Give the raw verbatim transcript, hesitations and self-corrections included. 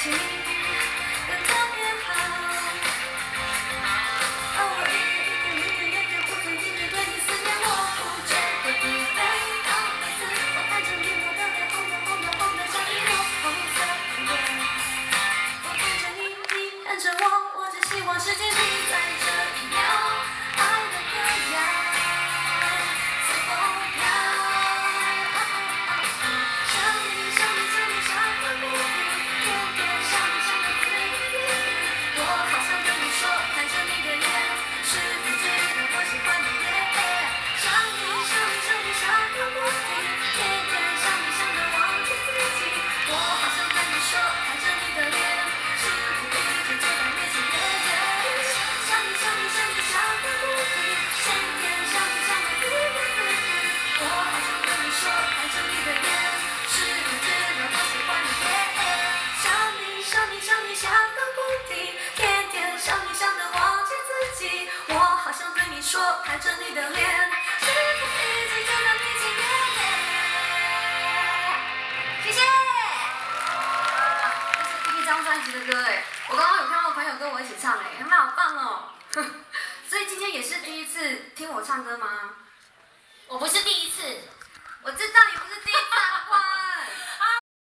情更特别好。而我一点一点一点不曾停止对你思念，我不觉得不被当每次我看着你，我的脸红的红的红的像一抹红色的脸。我看着你，你看着我，我只希望时间停在这一秒，爱的歌谣随风飘。想你想你想你想个不停，天天想你想个不停。我好想对你说，看着你的脸，是不是让我喜欢你耶？想你想你想你想个不停，天天想你想得忘记自己。我好想对你说，看着你的脸，是不是一直就在面前耶？想你想你想你想个不停，天天想你想得自言自语。我好想对你说，看着你的脸，是不是让我喜欢你耶？想你想你想你想个不停，天天想你想得忘记自己。我好想对你说，看着你的脸，是不是一直就在面前耶？谢谢。这是第一张专辑的歌哎，我刚刚有看到朋友跟我一起唱哎，你们好棒哦。所以今天也是第一次听我唱歌吗？ 我不是第一次， 我知道你不是第一次啊，